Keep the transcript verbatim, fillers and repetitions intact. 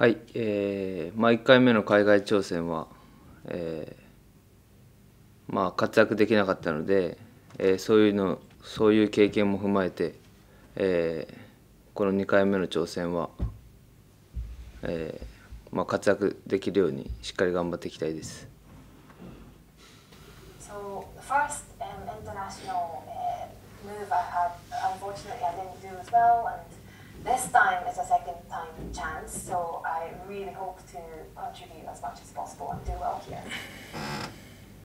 はい、えーまあ、いっかいめの海外挑戦は、えーまあ、活躍できなかったので、えーそういうのそういう経験も踏まえて、えーこのにかいめの挑戦は、えーまあ、活躍できるようにしっかり頑張っていきたいです。 So the first um, international uh, move I had, unfortunately, I didn't do as well, and this time is a second time chance. So I really hope to contribute as much as possible and do well here.